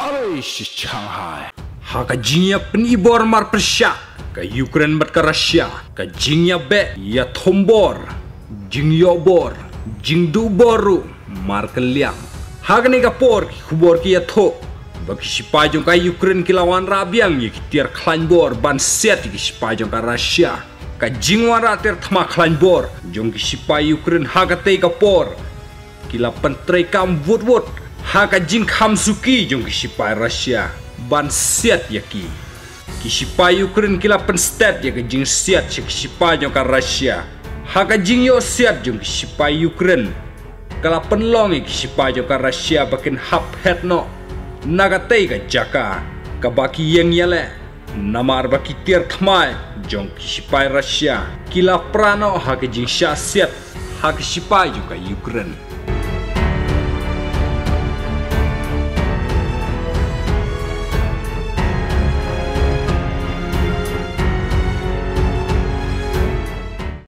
Alish Shanghai. Haka jinya penibor mar Persia ke Ukraine mat ke Rusia ke jinya be ya thombor jing yobor jing du boru mar ke liang. Haka ni kapor kubor ki ya tho bagi shipai jong ka Ukraine kilawan rabiang ye kitir klanbor ban set ki shipai jong ka Rusia ka jingwan rater thma klanbor jong ki shipai Ukraine haka te kapor kila pentrei kam vut haka jing kham suki jong ki shipai Rusia ban set yaki ki shipai Ukraine kila pen stat ya ke jing set ki shipai jong ka Rusia haka jing yo set jong ki shipai Ukraine kala penlong ki shipai jong ka Rusia bakin hap het no nagatei ka jaka ka baki yang yale namar baki tier thmai jong ki shipai Rusia kila prano haka jing sha set haka shipai jong ka Ukraine